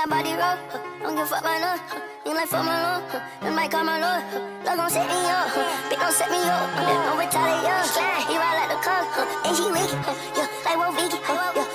my body roll, don't give a fuck my love. You like fuck my love, then might call my love. Love gon' set me up, bitch don't set me up. Don't retaliate, yeah. He ride like the car, and she weak, yeah, like Wolf Vicky, yeah.